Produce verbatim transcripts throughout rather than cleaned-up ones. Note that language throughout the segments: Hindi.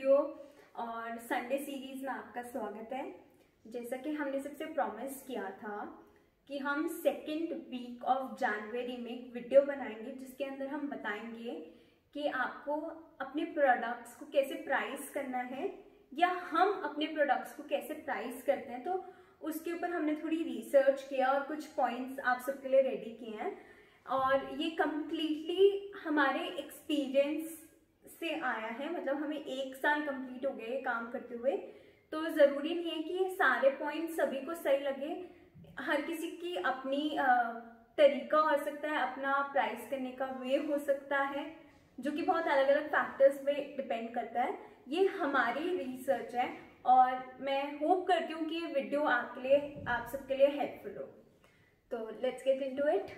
वीडियो और संडे सीरीज में आपका स्वागत है। जैसा कि हमने सबसे प्रॉमिस किया था कि हम सेकेंड वीक ऑफ जनवरी में एक वीडियो बनाएंगे जिसके अंदर हम बताएंगे कि आपको अपने प्रोडक्ट्स को कैसे प्राइस करना है या हम अपने प्रोडक्ट्स को कैसे प्राइस करते हैं। तो उसके ऊपर हमने थोड़ी रिसर्च किया और कुछ पॉइंट्स आप सबके लिए रेडी किए हैं और ये कम्प्लीटली हमारे एक्सपीरियंस से आया है। मतलब हमें एक साल कंप्लीट हो गए काम करते हुए, तो ज़रूरी नहीं है कि ये सारे पॉइंट्स सभी को सही लगे। हर किसी की अपनी तरीका हो सकता है, अपना प्राइस करने का वे हो सकता है, जो कि बहुत अलग अलग फैक्टर्स पे डिपेंड करता है। ये हमारी रिसर्च है और मैं होप करती हूँ कि ये वीडियो आपके लिए आप सबके लिए हेल्पफुल हो। तो लेट्स गेट इनटू इट।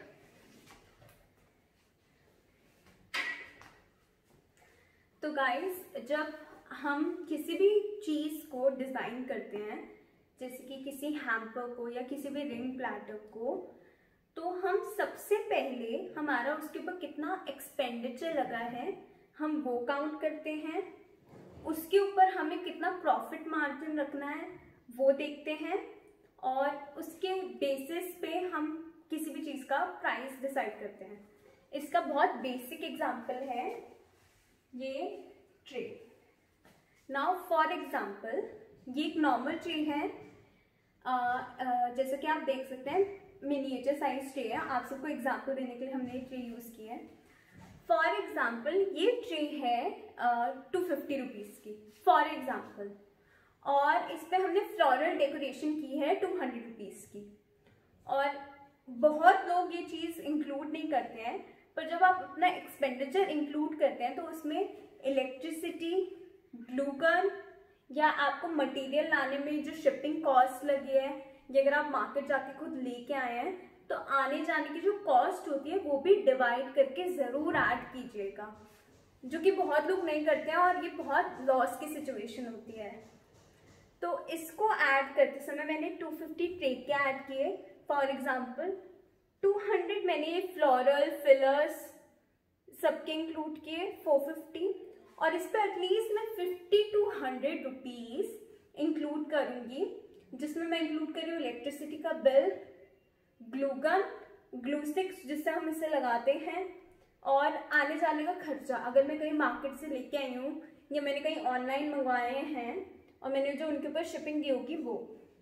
तो गाइस, जब हम किसी भी चीज़ को डिज़ाइन करते हैं, जैसे कि किसी हैम्पर को या किसी भी रिंग प्लेटर को, तो हम सबसे पहले हमारा उसके ऊपर कितना एक्सपेंडिचर लगा है हम वो काउंट करते हैं। उसके ऊपर हमें कितना प्रॉफिट मार्जिन रखना है वो देखते हैं और उसके बेसिस पे हम किसी भी चीज़ का प्राइस डिसाइड करते हैं। इसका बहुत बेसिक एग्जांपल है ये ट्रे। नाउ फॉर एग्जांपल, ये एक नॉर्मल ट्रे है। जैसे कि आप देख सकते हैं मिनिएचर साइज ट्रे है। आप सबको एग्जांपल देने के लिए हमने ये ट्रे यूज़ की है। फॉर एग्जाम्पल ये ट्रे है टू फिफ्टी रुपीज़ की फॉर एग्जाम्पल, और इस पर हमने फ्लोरल डेकोरेशन की है टू हंड्रेड रुपीज़ की। और बहुत लोग ये चीज़ इंक्लूड नहीं करते हैं, पर जब आप अपना एक्सपेंडिचर इंक्लूड करते हैं तो उसमें इलेक्ट्रिसिटी, ग्लू गन या आपको मटेरियल लाने में जो शिपिंग कॉस्ट लगी है, या अगर आप मार्केट जाके खुद लेके आए हैं तो आने जाने की जो कॉस्ट होती है वो भी डिवाइड करके ज़रूर ऐड कीजिएगा, जो कि बहुत लोग नहीं करते हैं और ये बहुत लॉस की सिचुएशन होती है। तो इसको ऐड करते समय मैंने टू फिफ्टी ट्रे के ऐड किए फॉर एग्जांपल, टू हंड्रेड मैंने ये फ्लोरल फिलर्स सबके इंक्लूड किए फोर फिफ्टी, और इस पर एटलीस्ट मैं fifty two hundred rupees include करूँगी, जिसमें मैं इंक्लूड कर रही हूँ इलेक्ट्रिसिटी का bill, glue gun, glue sticks जिससे हम इसे लगाते हैं, और आने जाने का खर्चा। अगर मैं कहीं मार्केट से लेके आई हूँ या मैंने कहीं ऑनलाइन मंगवाए हैं और मैंने जो उनके ऊपर शिपिंग दी होगी वो,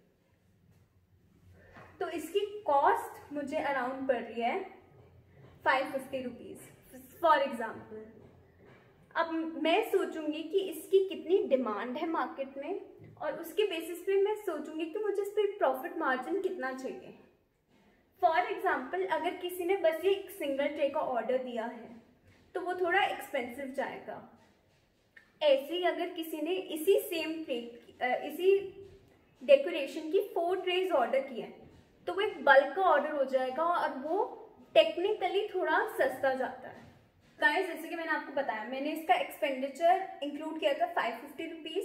तो इसकी कॉस्ट मुझे अराउंड पड़ रही है five fifty rupees for example. अब मैं सोचूंगी कि इसकी कितनी डिमांड है मार्केट में और उसके बेसिस पे मैं सोचूंगी कि मुझे इस पर प्रॉफिट मार्जिन कितना चाहिए। फॉर एग्जाम्पल, अगर किसी ने बस ये एक सिंगल ट्रे का ऑर्डर दिया है तो वो थोड़ा एक्सपेंसिव जाएगा। ऐसे ही अगर किसी ने इसी सेम ट्रे इसी डेकोरेशन की फोर ट्रेज ऑर्डर किए हैं तो वो एक बल्क का ऑर्डर हो जाएगा और वो टेक्निकली थोड़ा सस्ता जाता है। गाइस, जैसे कि मैंने आपको बताया, मैंने इसका एक्सपेंडिचर इंक्लूड किया था फाइव फिफ्टी रुपीज़।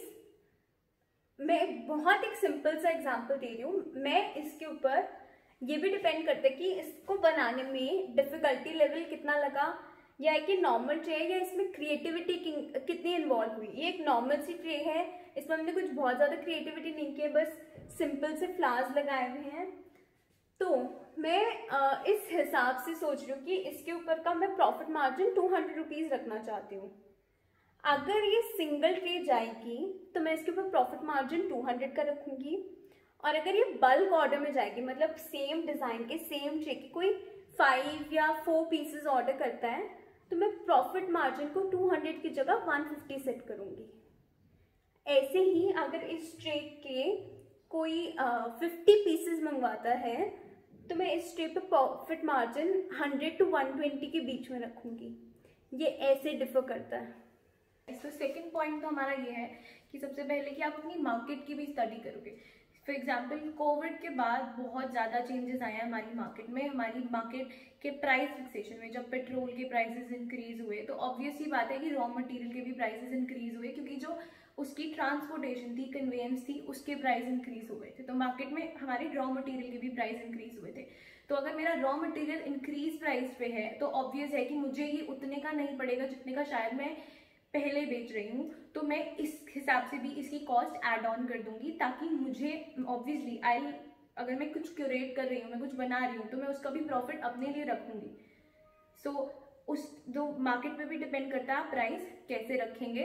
मैं बहुत एक सिंपल सा एग्जांपल दे रही हूँ। मैं इसके ऊपर ये भी डिपेंड करता है कि इसको बनाने में डिफ़िकल्टी लेवल कितना लगा, या कि नॉर्मल ट्रे है या इसमें क्रिएटिविटी कितनी इन्वॉल्व हुई। ये एक नॉर्मल सी ट्रे है, इसमें हमने कुछ बहुत ज़्यादा क्रिएटिविटी नहीं की है, बस सिंपल से फ्लावर्स लगाए हुए हैं। तो मैं आ, इस हिसाब से सोच रही हूँ कि इसके ऊपर का मैं profit margin two hundred rupees रखना चाहती हूँ। अगर ये सिंगल ट्रे जाएगी तो मैं इसके ऊपर प्रॉफिट मार्जिन टू हंड्रेड का रखूँगी, और अगर ये बल्क ऑर्डर में जाएगी, मतलब सेम डिज़ाइन के सेम ट्रे की कोई फाइव या फोर पीसेस ऑर्डर करता है, तो मैं प्रॉफिट मार्जिन को टू हंड्रेड की जगह वन फिफ्टी सेट करूँगी। ऐसे ही अगर इस ट्रे के कोई फिफ्टी पीसेस मंगवाता है तो मैं इस ट्रे पे profit margin hundred to one twenty के बीच में रखूँगी। ये ऐसे डिफर करता है। तो सेकंड पॉइंट तो हमारा ये है कि सबसे पहले कि आप अपनी मार्केट की भी स्टडी करोगे। फॉर एग्जाम्पल, कोविड के बाद बहुत ज़्यादा चेंजेस आए हैं हमारी मार्केट में। हमारी मार्केट के प्राइस फिक्सेशन में जब पेट्रोल के प्राइसेस इंक्रीज हुए तो ऑब्वियस ही बात है कि रॉ मटेरियल के भी प्राइसेस इंक्रीज हुए, क्योंकि जो उसकी ट्रांसपोर्टेशन थी, कन्वेंस थी, उसके प्राइस इंक्रीज हो गए थे। तो मार्केट में हमारे रॉ मटेरियल के भी प्राइस इंक्रीज हुए थे। तो अगर मेरा रॉ मटेरियल इंक्रीज प्राइस पे है तो ऑब्वियस है कि मुझे ये उतने का नहीं पड़ेगा जितने का शायद मैं पहले बेच रही हूँ तो मैं इस हिसाब से भी इसकी कॉस्ट ऐड ऑन कर दूंगी, ताकि मुझे ऑब्वियसली आई अगर मैं कुछ क्यूरेट कर रही हूँ, मैं कुछ बना रही हूँ, तो मैं उसका भी प्रॉफिट अपने लिए रखूंगी। सो so, उस जो मार्केट पे भी डिपेंड करता है आप प्राइस कैसे रखेंगे।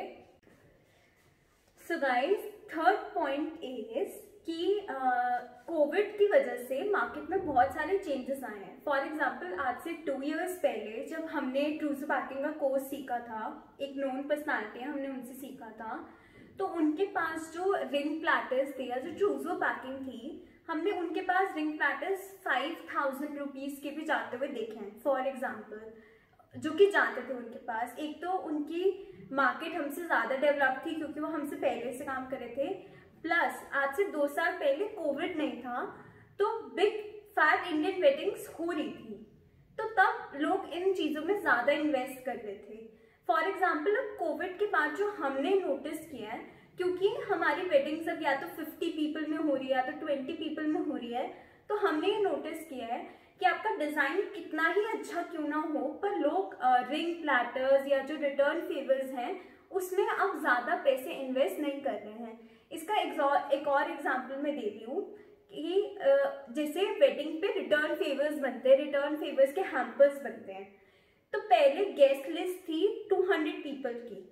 So guys, third point is कि कोविड की वजह से मार्केट में बहुत सारे चेंजेस आए हैं। फॉर एग्जांपल, आज से टू इयर्स पहले जब हमने ट्रूजो पैकिंग का कोर्स सीखा था, एक नोन पर्सनालिटी है, हमने उनसे सीखा था, तो उनके पास जो रिंग प्लैटर्स थे या जो ट्रूजो पैकिंग थी, हमने उनके पास ring platters five thousand rupees के भी जाते हुए देखे हैं। फॉर एग्जाम्पल, जो कि जाते थे उनके पास, एक तो उनकी मार्केट हमसे ज़्यादा डेवलप थी क्योंकि वो हमसे पहले से काम कर रहे थे, प्लस आज से दो साल पहले कोविड नहीं था, तो बिग फैट इंडियन वेडिंग्स हो रही थी, तो तब लोग इन चीज़ों में ज़्यादा इन्वेस्ट कर रहे थे। फॉर एग्जाम्पल, अब कोविड के बाद जो हमने नोटिस किया है, क्योंकि हमारी वेडिंग्स अब या तो फिफ्टी पीपल में हो रही है या तो ट्वेंटी पीपल में हो रही है, तो हमने ये नोटिस किया है कि आपका डिज़ाइन कितना ही अच्छा क्यों ना हो, पर लोग रिंग प्लैटर्स या जो रिटर्न फेवर्स हैं उसमें अब ज़्यादा पैसे इन्वेस्ट नहीं कर रहे हैं। इसका एक और एग्जाम्पल मैं दे रही हूँ कि uh, जैसे वेडिंग पे रिटर्न फेवर्स बनते हैं, रिटर्न फेवर्स के हैम्पर्स बनते हैं, तो पहले गेस्ट लिस्ट थी टू हंड्रेड पीपल की,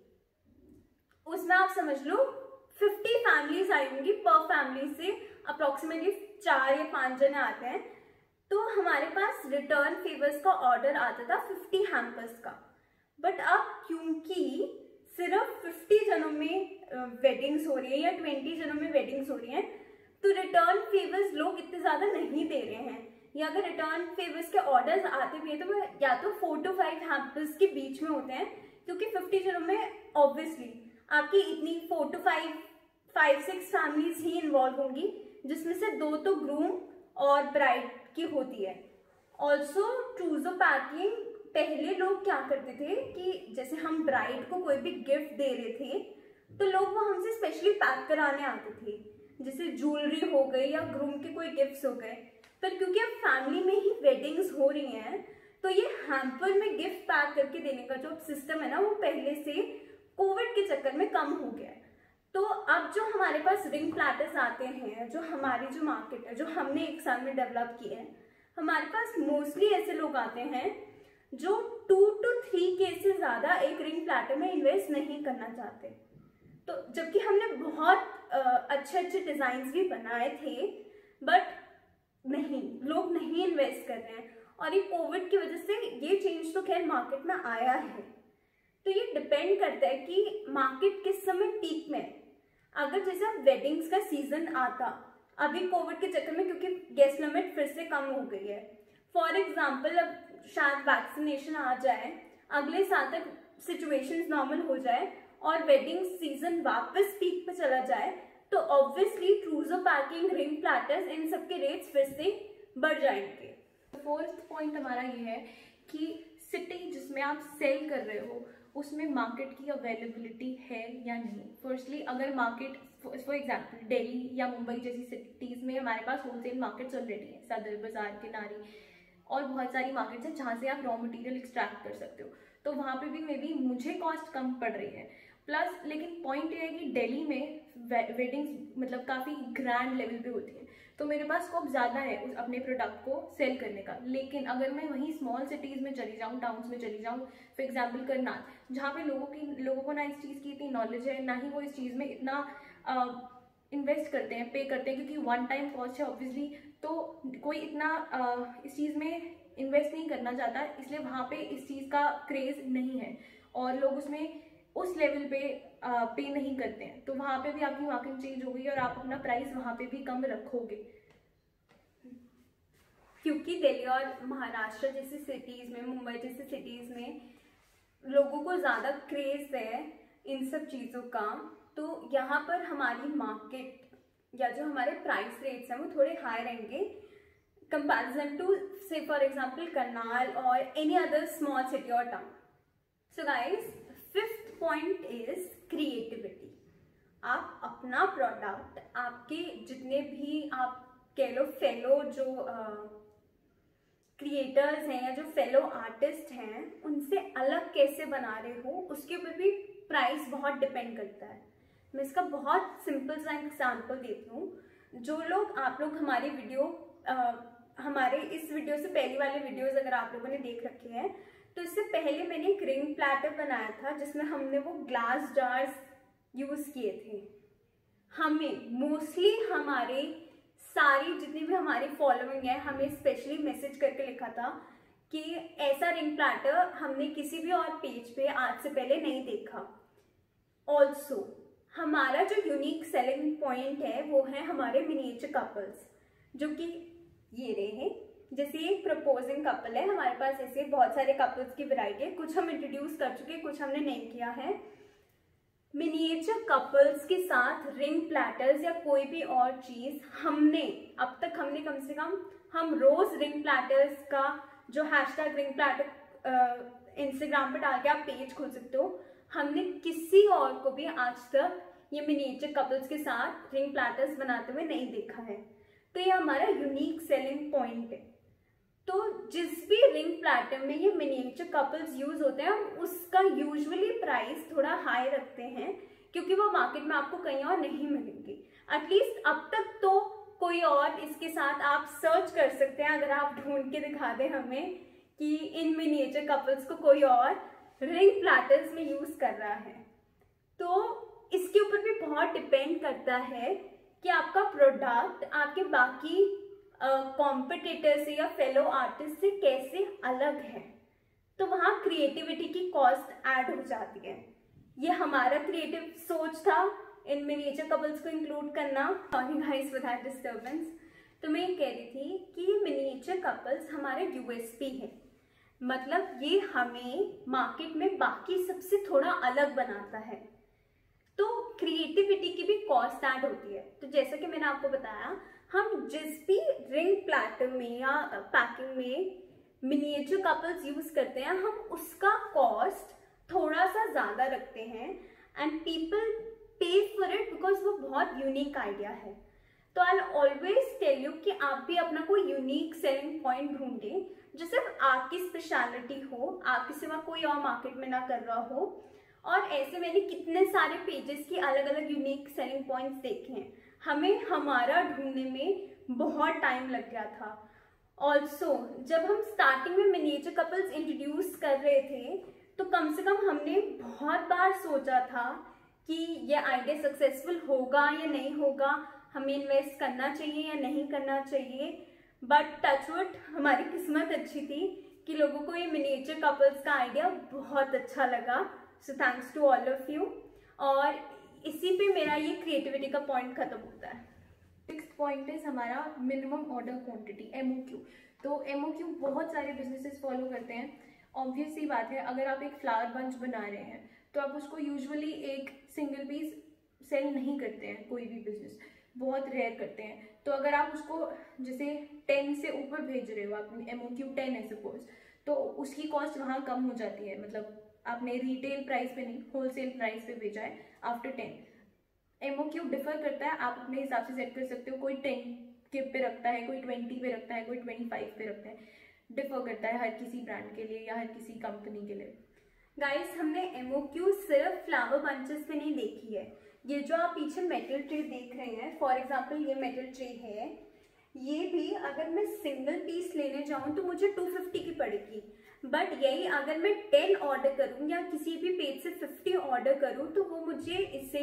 उसमें आप समझ लो फिफ्टी फैमिलीज आई होंगी, पर फैमिली से अप्रोक्सीमेटली चार या पाँच जने आते हैं, तो हमारे पास रिटर्न फेवर्स का ऑर्डर आता था फिफ्टी हैम्पर्स का। बट अब क्योंकि सिर्फ फिफ्टी जनों में वेडिंग्स हो रही है या ट्वेंटी जनों में वेडिंग्स हो रही हैं, तो रिटर्न फेवर्स लोग इतने ज़्यादा नहीं दे रहे हैं, या अगर रिटर्न फेवर्स के ऑर्डर्स आते भी हैं तो वो या तो फोर टू फाइव हैम्पर्स के बीच में होते हैं, क्योंकि फिफ्टी जनों में ऑब्वियसली आपकी इतनी four to five five six families ही इन्वॉल्व होंगी, जिसमें से दो तो ग्रूम और ब्राइड की होती है। ऑल्सो ट्रूजो पैकिंग, पहले लोग क्या करते थे कि जैसे हम ब्राइड को कोई भी गिफ्ट दे रहे थे तो लोग वो हमसे स्पेशली पैक कराने आते थे, जैसे ज्वेलरी हो गई या ग्रूम के कोई गिफ्ट्स हो गए। पर क्योंकि अब फैमिली में ही वेडिंग्स हो रही हैं, तो ये हैम्पर में गिफ्ट पैक करके देने का जो सिस्टम है ना, वो पहले से कोविड के चक्कर में कम हो गया है। तो अब जो हमारे पास रिंग प्लैटर्स आते हैं, जो हमारी जो मार्केट है, जो हमने एक साल में डेवलप की है, हमारे पास मोस्टली ऐसे लोग आते हैं जो टू टू थ्री के से ज़्यादा एक रिंग प्लैटर में इन्वेस्ट नहीं करना चाहते। तो जबकि हमने बहुत अच्छे अच्छे डिज़ाइंस भी बनाए थे, बट नहीं, लोग नहीं इन्वेस्ट कर रहे हैं। और ये कोविड की वजह से ये चेंज तो खैर मार्केट में आया है। तो ये डिपेंड करता है कि मार्केट किस समय पीक में। अगर जैसे वेडिंग्स का सीजन आता, अभी कोविड के चक्कर में क्योंकि गेस्ट लिमिट फिर से कम हो गई है, फॉर एग्जांपल अब शायद वैक्सीनेशन आ जाए, अगले साल तक सिचुएशंस नॉर्मल हो जाए और वेडिंग सीजन वापस पीक पे चला जाए, तो obviously trousseau packing, ring platters, इन सब के रेट्स फिर से बढ़ जाएंगे। फोर्थ पॉइंट हमारा ये है कि सिटी जिसमें आप सेल कर रहे हो उसमें मार्केट की अवेलेबिलिटी है या नहीं। फर्स्टली, अगर मार्केट फॉर एग्जांपल दिल्ली या मुंबई जैसी सिटीज़ में हमारे पास होलसेल मार्केट्स ऑलरेडी हैं, सदर बाजार, किनारी और बहुत सारी मार्केट्स हैं जहाँ से आप रॉ मटेरियल एक्सट्रैक्ट कर सकते हो, तो वहाँ पे भी मे बी मुझे कॉस्ट कम पड़ रही है। प्लस लेकिन पॉइंट ये है कि दिल्ली में वेडिंग्स मतलब काफ़ी ग्रैंड लेवल पे होती है, तो मेरे पास स्कोप ज़्यादा है उस अपने प्रोडक्ट को सेल करने का। लेकिन अगर मैं वहीं स्मॉल सिटीज़ में चली जाऊँ, टाउन्स में चली जाऊँ, फॉर एग्जांपल करनाल, जहाँ पे लोगों की लोगों को ना इस चीज़ की इतनी नॉलेज है, ना ही वो इस चीज़ में इतना इन्वेस्ट करते हैं, पे करते हैं, क्योंकि वन टाइम कॉस्ट है ऑब्वियसली, तो कोई इतना आ, इस चीज़ में इन्वेस्ट नहीं करना चाहता, इसलिए वहाँ पे इस चीज़ का क्रेज़ नहीं है और लोग उसमें उस लेवल पे आ, पे नहीं करते हैं। तो वहाँ पे भी आपकी मार्केट चेंज हो गई और आप अपना प्राइस वहाँ पे भी कम रखोगे, क्योंकि दिल्ली और महाराष्ट्र जैसी सिटीज़ में, मुंबई जैसी सिटीज़ में लोगों को ज़्यादा क्रेज़ है इन सब चीज़ों का, तो यहाँ पर हमारी मार्केट या जो हमारे प्राइस रेट्स हैं वो थोड़े हाई रहेंगे कंपैरिजन टू से फॉर एग्जांपल करनाल और एनी अदर स्मॉल सिटी और town. So guys, fifth point is creativity. आप अपना प्रोडक्ट, आपके जितने भी आप कह लो फेलो जो क्रिएटर्स हैं या जो फेलो आर्टिस्ट हैं, उनसे अलग कैसे बना रहे हो, उसके ऊपर भी प्राइस बहुत डिपेंड करता है। मैं इसका बहुत सिंपल सा एग्जाम्पल देती हूँ। जो लोग आप लोग हमारी वीडियो आ, हमारे इस वीडियो से पहली वाले वीडियोस अगर आप लोगों ने देख रखे हैं तो इससे पहले मैंने एक रिंग प्लेटर बनाया था जिसमें हमने वो ग्लास जार्स यूज किए थे। हमें मोस्टली हमारे सारी जितनी भी हमारी फॉलोइंग है हमें स्पेशली मैसेज करके लिखा था कि ऐसा रिंग प्लेटर हमने किसी भी और पेज पे आज से पहले नहीं देखा। ऑल्सो हमारा जो यूनिक सेलिंग पॉइंट है वो है हमारे मिनिएचर कपल्स, जो कि ये रहे हैं। जैसे ये प्रपोजिंग कपल है, हमारे पास ऐसे बहुत सारे कपल्स की वैरायटी है, कुछ हम इंट्रोड्यूस कर चुके हैं, कुछ हमने नहीं किया है। मिनिएचर कपल्स के साथ रिंग प्लेटर्स या कोई भी और चीज हमने अब तक हमने कम से कम हम रोज रिंग प्लेटर्स का जो हैशटैग रिंग प्लेटर इंस्टाग्राम पे डाल के आप पेज खोल सकते हो, हमने किसी और को भी आज तक ये मिनिएचर कपल्स के साथ रिंग प्लेटर्स बनाते हुए नहीं देखा है। तो ये हमारा यूनिक सेलिंग पॉइंट है। तो जिस भी रिंग प्लेटर में ये मिनिएचर कपल्स यूज होते हैं हम उसका यूजुअली प्राइस थोड़ा हाई रखते हैं क्योंकि वो मार्केट में आपको कहीं और नहीं मिलेंगे। एटलीस्ट अब तक तो कोई और इसके साथ आप सर्च कर सकते हैं, अगर आप ढूंढ के दिखा दें हमें कि इन मिनिएचर कपल्स को कोई और रिंग प्लेटर्स में यूज कर रहा है। तो इसके ऊपर भी बहुत डिपेंड करता है कि आपका प्रोडक्ट आपके बाकी कॉम्पिटिटर से या फेलो आर्टिस्ट से कैसे अलग है। तो वहाँ क्रिएटिविटी की कॉस्ट ऐड हो जाती है। ये हमारा क्रिएटिव सोच था इन मिनिएचर कपल्स को इंक्लूड करना। Sorry guys for that disturbance. तो मैं ये कह रही थी कि मिनिएचर कपल्स हमारे यूएसपी है, मतलब ये हमें मार्केट में बाकी सबसे थोड़ा अलग बनाता है। तो क्रिएटिविटी की भी कॉस्ट ऐड होती है। तो जैसा कि मैंने आपको बताया, हम जिस भी रिंग प्लेटर में या पैकिंग में मिनिएचर कपल्स यूज करते हैं हम उसका कॉस्ट थोड़ा सा ज्यादा रखते हैं and people pay for it because वो बहुत यूनिक आइडिया है। तो आई ऑलवेज टेल यू कि आप भी अपना कोई यूनिक सेलिंग पॉइंट ढूंढें जो सिर्फ आपकी स्पेशलिटी हो, आपके सिवा कोई और मार्केट में ना कर रहा हो। और ऐसे मैंने कितने सारे पेजेस की अलग अलग यूनिक सेलिंग पॉइंट्स देखे हैं, हमें हमारा ढूंढने में बहुत टाइम लग गया था। ऑल्सो जब हम स्टार्टिंग में मिनिएचर कपल्स इंट्रोड्यूस कर रहे थे तो कम से कम हमने बहुत बार सोचा था कि ये आइडिया सक्सेसफुल होगा या नहीं होगा, हमें इन्वेस्ट करना चाहिए या नहीं करना चाहिए। बट टचवुड हमारी किस्मत अच्छी थी कि लोगों को ये मिनिएचर कपल्स का आइडिया बहुत अच्छा लगा। So thanks to all of you. और इसी पे मेरा ये क्रिएटिविटी का पॉइंट खत्म होता है। सिक्स्थ पॉइंट इज हमारा मिनिमम ऑर्डर क्वांटिटी, एमओक्यू। तो एमओक्यू बहुत सारे बिजनेसेस फॉलो करते हैं। ऑब्वियस सी बात है, अगर आप एक फ्लावर बंच बना रहे हैं तो आप उसको यूजुअली एक सिंगल पीस सेल नहीं करते हैं, कोई भी बिजनेस बहुत रेयर करते हैं। तो अगर आप उसको जैसे टेन से ऊपर भेज रहे हो, आप एमओक्यू टेन है सपोज, तो उसकी कॉस्ट वहाँ कम हो जाती है। मतलब आपने रिटेल प्राइस पे नहीं होलसेल प्राइस पे भेजा है आफ्टर टेन। एमओक्यू डिफर करता है, आप अपने हिसाब से सेट कर सकते हो। कोई टेन के पे रखता है, कोई ट्वेंटी पे रखता है, कोई ट्वेंटी फाइव पे रखता है। डिफर करता है हर किसी ब्रांड के लिए या हर किसी कंपनी के लिए। गाइस हमने एमओक्यू सिर्फ फ्लावर बंचेस पे नहीं देखी है। ये जो आप पीछे मेटल ट्रे देख रहे हैं, फॉर एग्जाम्पल ये मेटल ट्रे है, ये भी अगर मैं सिंगल पीस लेने जाऊं तो मुझे टू फिफ्टी की पड़ेगी। बट यही अगर मैं टेन ऑर्डर करूं या किसी भी पेज से फिफ्टी ऑर्डर करूं तो वो मुझे इसे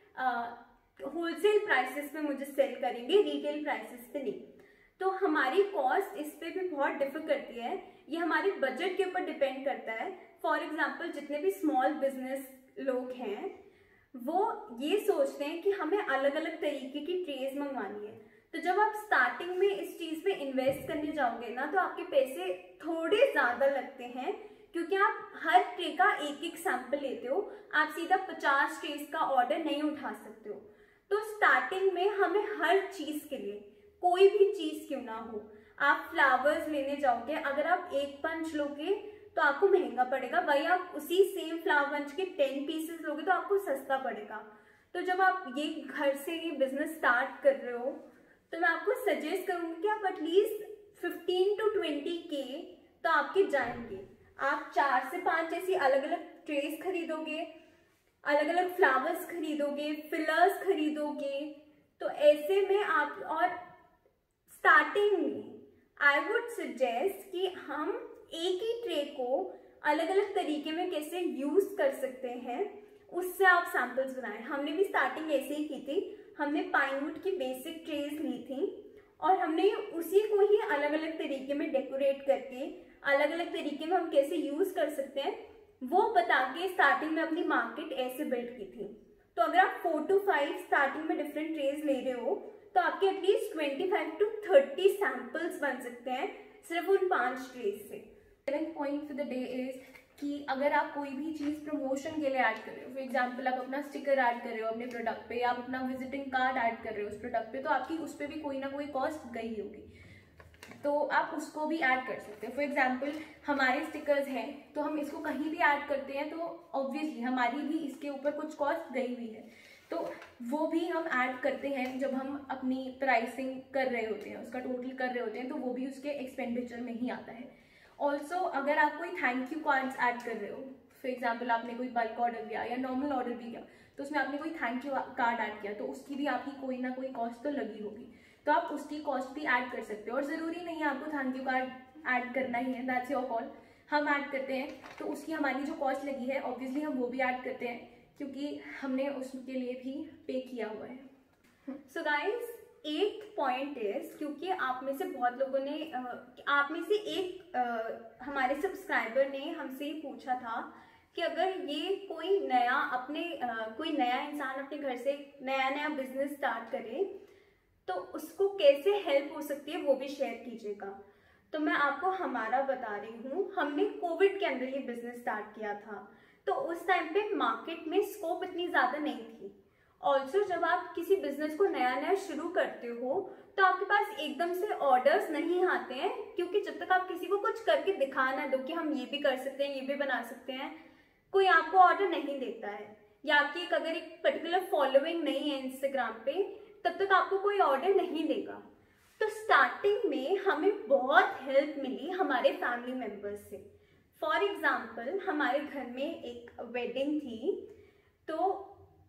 होलसेल प्राइसेस पे मुझे सेल करेंगे, रिटेल प्राइसेस पे नहीं। तो हमारी कॉस्ट इस पे भी बहुत डिफर करती है। ये हमारे बजट के ऊपर डिपेंड करता है। फॉर एग्जाम्पल जितने भी स्मॉल बिजनेस लोग हैं वो ये सोचते हैं कि हमें अलग अलग तरीके की ट्रेज मंगवानी है। तो जब आप स्टार्टिंग में इस चीज पे इन्वेस्ट करने जाओगे ना तो आपके पैसे थोड़े ज्यादा लगते हैं क्योंकि आप हर ट्रे का एक एक सैंपल लेते हो। आप सीधा पचास ट्रेस का ऑर्डर नहीं उठा सकते हो। तो स्टार्टिंग में हमें हर चीज के लिए, कोई भी चीज क्यों ना हो, आप फ्लावर्स लेने जाओगे, अगर आप एक पंच लोगे तो आपको महंगा पड़ेगा, वही आप उसी सेम फ्लावर बंच के टेन पीसेस लोगे तो आपको सस्ता पड़ेगा। तो जब आप ये घर से ये बिजनेस स्टार्ट कर रहे हो तो मैं आपको सजेस्ट करूंगी कि आप एटलीस्ट फिफ्टीन टू ट्वेंटी के तो आपके जाएंगे। आप चार से पांच ऐसी अलग अलग ट्रेस खरीदोगे, अलग अलग फ्लावर्स खरीदोगे, फिलर्स खरीदोगे, तो ऐसे में आप, और स्टार्टिंग में आई वुड सजेस्ट कि हम एक ही ट्रे को अलग अलग तरीके में कैसे यूज कर सकते हैं, उससे आप सैंपल्स बनाएं। हमने भी स्टार्टिंग ऐसे ही की थी, हमने पाइनवुड की बेसिक ट्रेज ली थी और हमने उसी को ही अलग अलग तरीके में डेकोरेट करके अलग अलग तरीके में हम कैसे यूज कर सकते हैं वो बता के स्टार्टिंग में अपनी मार्केट ऐसे बिल्ड की थी। तो अगर आप फोर टू फाइव स्टार्टिंग में डिफरेंट ट्रेज ले रहे हो तो आपके at least twenty five to thirty samples बन सकते हैं सिर्फ उन पांच ट्रेज से। Second point for the day is कि अगर आप कोई भी चीज़ प्रमोशन के लिए ऐड कर रहे हो, फॉर एग्जांपल आप अपना स्टिकर ऐड कर रहे हो अपने प्रोडक्ट पे, या आप अपना विजिटिंग कार्ड ऐड कर रहे हो उस प्रोडक्ट पे, तो आपकी उस पर भी कोई ना कोई कॉस्ट गई होगी, तो आप उसको भी ऐड कर सकते हो। फॉर एग्जांपल हमारे स्टिकर्स हैं तो हम इसको कहीं भी ऐड करते हैं तो ऑब्वियसली हमारी भी इसके ऊपर कुछ कॉस्ट गई हुई है, तो वो भी हम ऐड करते हैं जब हम अपनी प्राइसिंग कर रहे होते हैं, उसका टोटल कर रहे होते हैं, तो वो भी उसके एक्सपेंडिचर में ही आता है। ऑल्सो अगर आप कोई थैंक यू कार्ड्स ऐड कर रहे हो, फॉर एग्जाम्पल आपने कोई बल्क ऑर्डर किया या नॉर्मल ऑर्डर भी किया, तो उसमें आपने कोई थैंक यू कार्ड ऐड किया, तो उसकी भी आपकी कोई ना कोई कॉस्ट तो लगी होगी, तो आप उसकी कॉस्ट भी ऐड कर सकते हो। और ज़रूरी नहीं है आपको थैंक यू कार्ड ऐड करना ही है, दैट्स योर कॉल। हम ऐड करते हैं तो उसकी हमारी जो कॉस्ट लगी है ऑब्वियसली हम वो भी ऐड करते हैं क्योंकि हमने उसके लिए भी पे किया हुआ है। सो गाइस एक पॉइंट इज, क्योंकि आप में से बहुत लोगों ने, आप में से एक आ, हमारे सब्सक्राइबर ने हमसे ये पूछा था कि अगर ये कोई नया अपने आ, कोई नया इंसान अपने घर से नया नया बिजनेस स्टार्ट करे तो उसको कैसे हेल्प हो सकती है वो भी शेयर कीजिएगा। तो मैं आपको हमारा बता रही हूँ, हमने कोविड के अंदर ये बिजनेस स्टार्ट किया था, तो उस टाइम पे मार्केट में स्कोप इतनी ज़्यादा नहीं थी। ऑल्सो जब आप किसी बिजनेस को नया नया शुरू करते हो तो आपके पास एकदम से ऑर्डर्स नहीं आते हैं, क्योंकि जब तक आप किसी को कुछ करके दिखा ना दो कि हम ये भी कर सकते हैं, ये भी बना सकते हैं, कोई आपको ऑर्डर नहीं देता है, या आपकी एक अगर एक पर्टिकुलर फॉलोइंग नहीं है इंस्टाग्राम पे, तब तक आपको कोई ऑर्डर नहीं देगा। तो स्टार्टिंग में हमें बहुत हेल्प मिली हमारे फैमिली मेम्बर्स से। फॉर एग्जाम्पल हमारे घर में एक वेडिंग थी, तो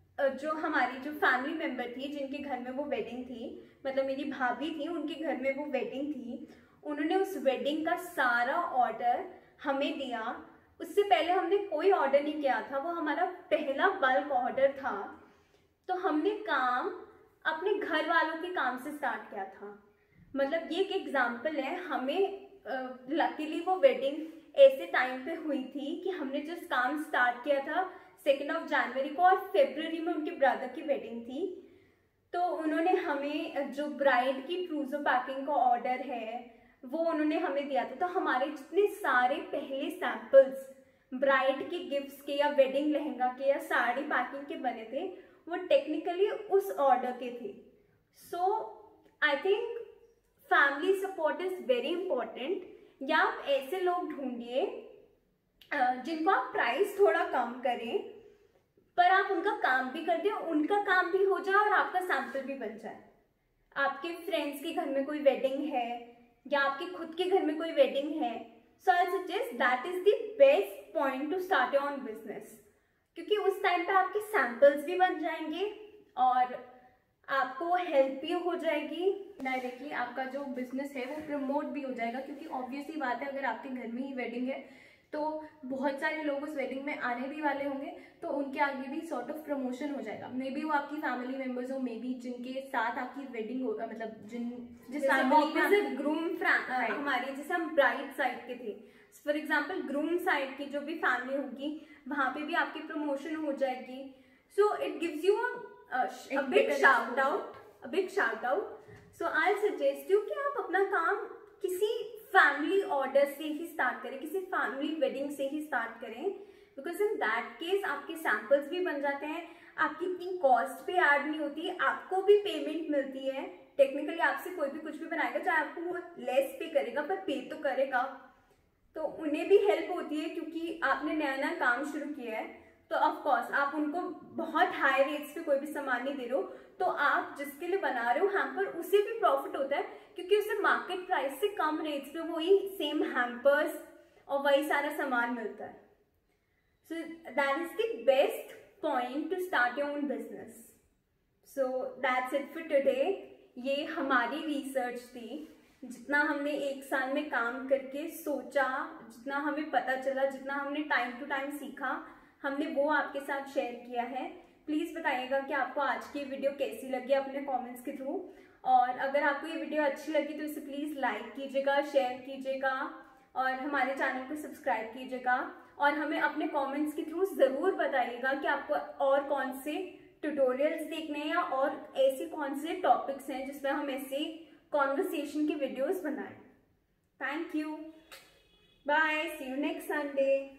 जो हमारी जो फैमिली मेम्बर थी जिनके घर में वो वेडिंग थी, मतलब मेरी भाभी थी, उनके घर में वो वेडिंग थी, उन्होंने उस वेडिंग का सारा ऑर्डर हमें दिया। उससे पहले हमने कोई ऑर्डर नहीं किया था, वो हमारा पहला बल्क ऑर्डर था। तो हमने काम अपने घर वालों के काम से स्टार्ट किया था। मतलब ये एक एग्जाम्पल है, हमें लकीली वो वेडिंग ऐसे टाइम पे हुई थी कि हमने जिस काम स्टार्ट किया था सेकेंड ऑफ जनवरी को, और फेब्रुवरी में उनके ब्रदर की वेडिंग थी, तो उन्होंने हमें जो ब्राइड की ट्रूजो पैकिंग का ऑर्डर है वो उन्होंने हमें दिया था। तो हमारे जितने सारे पहले सैंपल्स ब्राइड के गिफ्ट्स के या वेडिंग लहंगा के या साड़ी पैकिंग के बने थे वो टेक्निकली उस ऑर्डर के थे। So I think family support is very important. या आप ऐसे लोग ढूंढिए जिनको आप प्राइस थोड़ा कम करें पर आप उनका काम भी कर दें, उनका काम भी हो जाए और आपका सैंपल भी बन जाए। आपके फ्रेंड्स के घर में कोई वेडिंग है या आपके खुद के घर में कोई वेडिंग है, so I suggest that is the best point to start your own business, क्योंकि उस टाइम पे आपके सैंपल्स भी बन जाएंगे और आपको हेल्प भी हो जाएगी। डायरेक्टली आपका जो बिजनेस है वो प्रमोट भी हो जाएगा, क्योंकि ऑब्वियसली बात है अगर आपके घर में ही वेडिंग है तो बहुत सारे लोग उस वेडिंग में आने भी वाले होंगे, तो उनके आगे भी सॉर्ट ऑफ प्रमोशन हो जाएगा। मे बी वो आपकी फैमिली मेंबर्स हो, मे बी जिनके साथ आपकी वेडिंग हो, मतलब जिन जिस फैमिली में ग्रूम हमारे जैसे हम ब्राइड साइड के थे, फॉर एग्जाम्पल ग्रूम साइड की जो भी फैमिली होगी वहां पे भी आपकी प्रमोशन हो जाएगी। So it gives you a big shout out a big shout out so I suggest you कि आप अपना काम किसी फैमिली ऑर्डर से ही स्टार्ट करें, किसी फैमिली वेडिंग से ही स्टार्ट करें, बिकॉज इन दैट केस आपके सैंपल्स भी बन जाते हैं, आपकी इतनी कॉस्ट पे ऐड नहीं होती, आपको भी पेमेंट मिलती है। टेक्निकली आपसे कोई भी कुछ भी बनाएगा, चाहे आपको वो लेस पे करेगा पर पे तो करेगा, तो उन्हें भी हेल्प होती है क्योंकि आपने नया नया काम शुरू किया है। तो ऑफ कोर्स आप उनको बहुत हाई रेट्स पे कोई भी सामान नहीं दे रहे हो, तो आप जिसके लिए बना रहे हो हैम्पर उसे भी प्रॉफिट होता है क्योंकि उसे मार्केट प्राइस से कम रेट्स पे वही सेम हैम्पर्स और वही सारा सामान मिलता है। So that is the best point to start your own business. So that's it for today. ये हमारी रिसर्च थी, जितना हमने एक साल में काम करके सोचा, जितना हमें पता चला, जितना हमने टाइम टू टाइम सीखा, हमने वो आपके साथ शेयर किया है. प्लीज़ बताइएगा कि आपको आज की वीडियो कैसी लगी अपने कमेंट्स के थ्रू. और अगर आपको ये वीडियो अच्छी लगी तो इसे प्लीज़ लाइक कीजिएगा, शेयर कीजिएगा और हमारे चैनल को सब्सक्राइब कीजिएगा. और हमें अपने कमेंट्स के थ्रू ज़रूर बताइएगा कि आपको और कौन से ट्यूटोरियल्स देखने हैं या और ऐसे कौन से टॉपिक्स हैं जिसमें हम ऐसे कॉन्वर्सेशन की वीडियोस बनाएं. Thank you. Bye. See you next Sunday.